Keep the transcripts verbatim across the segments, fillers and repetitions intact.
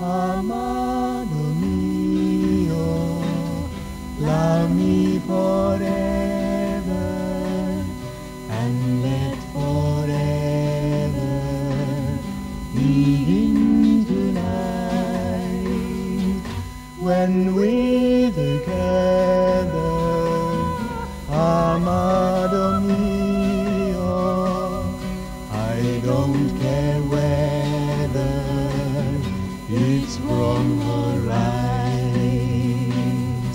Amado mio, love me forever, and let forever begin tonight. When we're together, amado mio, I don't care whether it's wrong or right.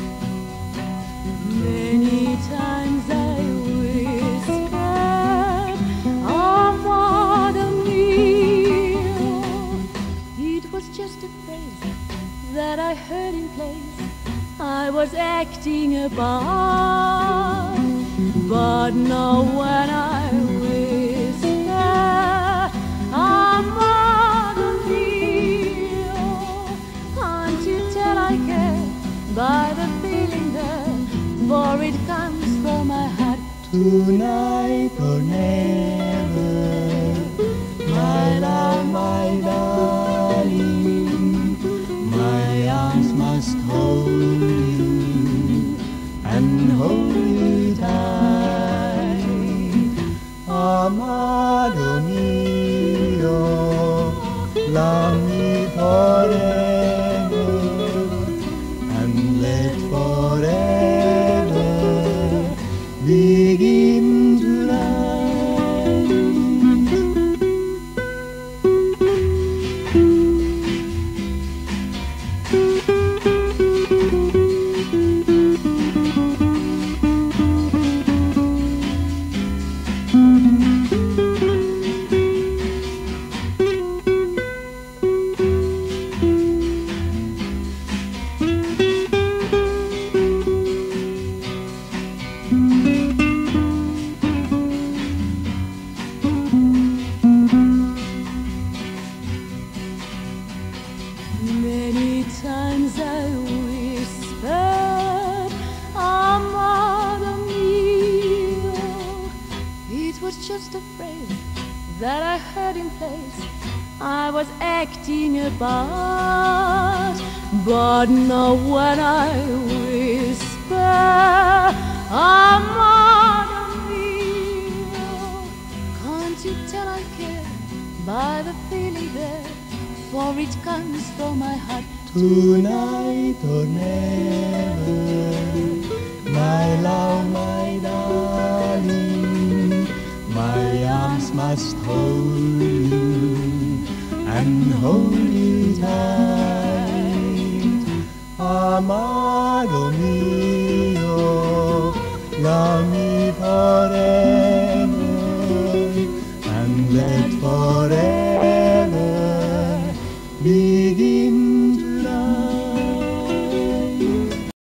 Many times I whispered, amado mio. It was just a phrase that I heard in place I was acting a part. But now when I whisper, amado mio, can't you tell I care by the feeling there, for it comes from my heart. Tonight or never, my love, my darling, my arms must hold you and hold you tight. Amado mio, love me forever, and let forever begin tonight. Many times I whispered, amado mio. It was just a phrase that I heard in place I was acting a part. But now when I whisper, amado mio, can't you tell I care by the feeling there, for it comes from my heart. Tonight or never, my love, my darling, my arms must hold you and hold you tight. Amado mio, love me forever, and let forever